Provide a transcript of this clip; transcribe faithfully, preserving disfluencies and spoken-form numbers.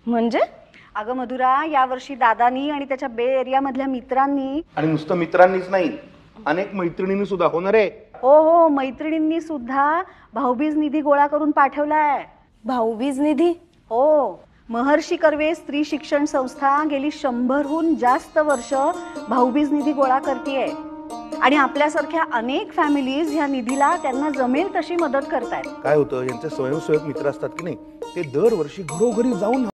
म्हणजे? अगं मधुरा, यावर्षी दादानी आणि त्याच्या बे एरिया मधल्या मित्रांनी, आणि नुसतं मित्रांनीच नाही, अनेक मैत्रिणींनी सुद्धा, होणार रे? हो हो, मैत्रिणींनी सुद्धा भाऊबीज निधी गोळा करून पाठवलाय. भाऊबीज निधी? हो, महर्षी कर्वे स्त्री शिक्षण संस्था गेली शंभरहून जास्त वर्ष भाऊबीज निधी गोळा करतेय आणि आपल्यासारख्या अनेक फॅमिलीज ह्या निधीला त्यांना जमेल तशी मदत करतायत. काय होतं, यांचे स्वयंसेवक मित्र असतात की नाही, ते दरवर्षी घरोघरी जाऊन